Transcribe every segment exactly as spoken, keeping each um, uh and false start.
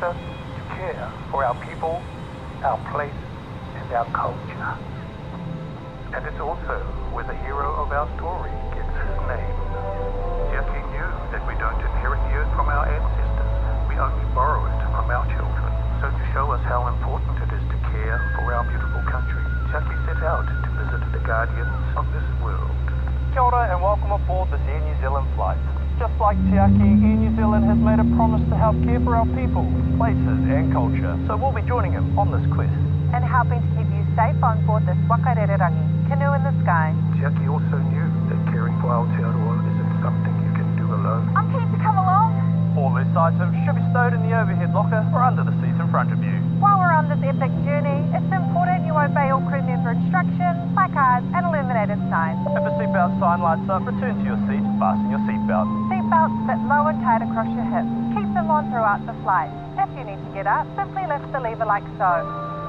us to care for our people, our place, and our culture. And it's also where the hero of our story gets his name. Jackie knew that we don't inherit the earth from our ancestors, we only borrow it from our children. So to show us how important it is to care for our beautiful country, Jackie set out to visit the guardians of this world. Kia ora and welcome aboard this Air New Zealand flight. Just like Te Aki, Air New Zealand has made a promise to help care for our people, places and culture. So we'll be joining him on this quest. And helping to keep you safe on board this Wakarererangi, canoe in the sky. Jackie also knew that caring for Aotearoa isn't something you can do alone. I'm keen to come along. All loose items should be stowed in the overhead locker or under the seat in front of you. While we're on this epic journey, it's important you obey all crew member instructions, placards and illuminated signs. If a seatbelt sign lights up, return to your seat and fasten your seatbelt. Seatbelts fit low and tight across your hips. Keep them on throughout the flight. If you need to get up, simply lift the lever like so.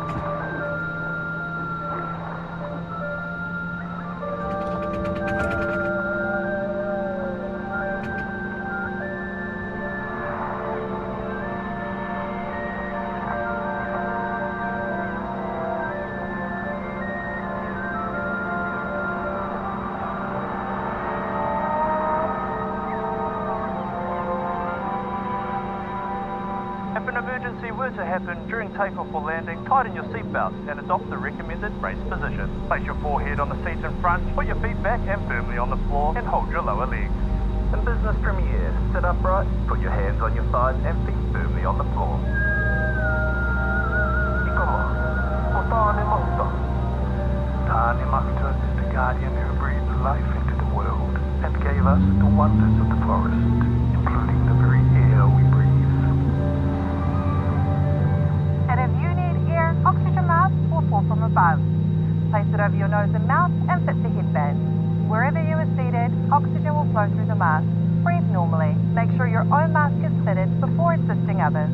If an emergency were to happen during takeoff or landing, tighten your seatbelts and adopt the recommended brace position. Place your forehead on the seat in front, put your feet back and firmly on the floor, and hold your lower legs. In business premier, sit upright, put your hands on your thighs and feet firmly on the floor. Ikoma, o Tāne Mahuta. Tāne Mahuta is the guardian who breathed life into the world and gave us the wonders of the forest, including the very air we breathe. And if you need air, oxygen mask will fall from above. Place it over your nose and mouth and fit the headband. Wherever you are seated, oxygen will flow through the mask. Breathe normally. Make sure your own mask is fitted before assisting others.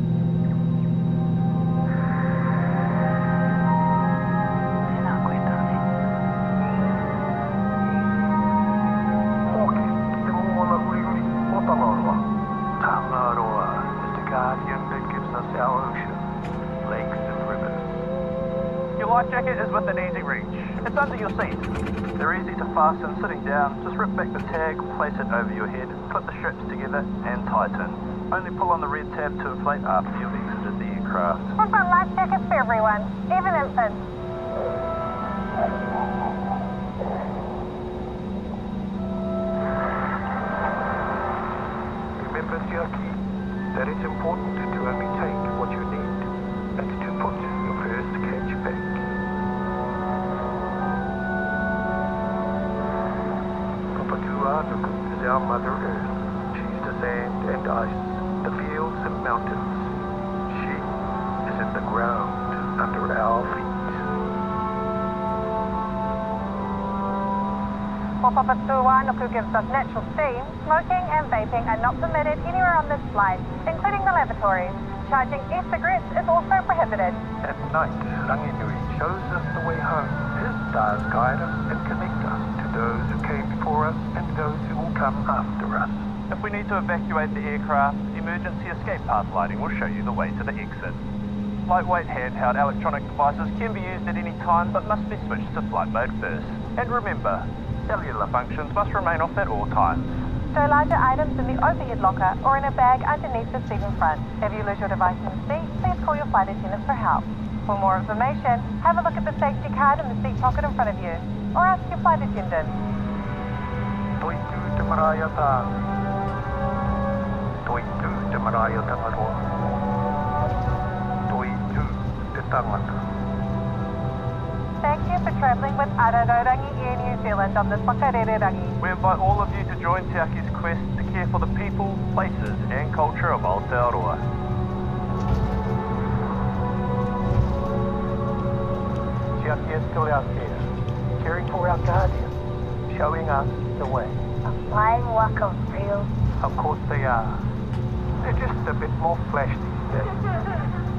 Tangaroa is the guardian that gives us our ocean, lakes and rivers. Your life jacket is within easy reach. It's under your seat. They're easy to fasten sitting down. Just rip back the tag, place it over your head, clip the straps together and tighten. Only pull on the red tab to inflate after you've exited the aircraft. We've got life jackets for everyone, even infants. Remember, Jackie, that it's important to only take what you need and to put your first catch back. Papatuanuku is our Mother Earth. She's the sand and ice, the fields and mountains. She is in the ground under our feet. While Papatuanuku gives us natural steam, smoking and vaping are not permitted anywhere on this flight, including the lavatories. Charging e-cigarettes is also prohibited. At night, Ranginui shows us the way home. His stars guide us and connect us to those who came before us and those who will come after us. If we need to evacuate the aircraft, emergency escape path lighting will show you the way to the exit. Lightweight handheld electronic devices can be used at any time but must be switched to flight mode first. And remember, cellular functions must remain off at all times. Stow larger items in the overhead locker or in a bag underneath the seat in front. If you lose your device in the seat, please call your flight attendant for help. For more information, have a look at the safety card in the seat pocket in front of you, or ask your flight attendant. Toitu te maraia tā. Toitu te maraia tangaroa. Toitu te tangata. Thank you for travelling with Ararangi Air New Zealand on this Wakarererangi. We invite all of you to join Te Aki's quest to care for the people, places and culture of Aotearoa. Te Aki is still out there, caring for our guardians, showing us the way. A flying walk of real. Of course they are. They're just a bit more flash these days.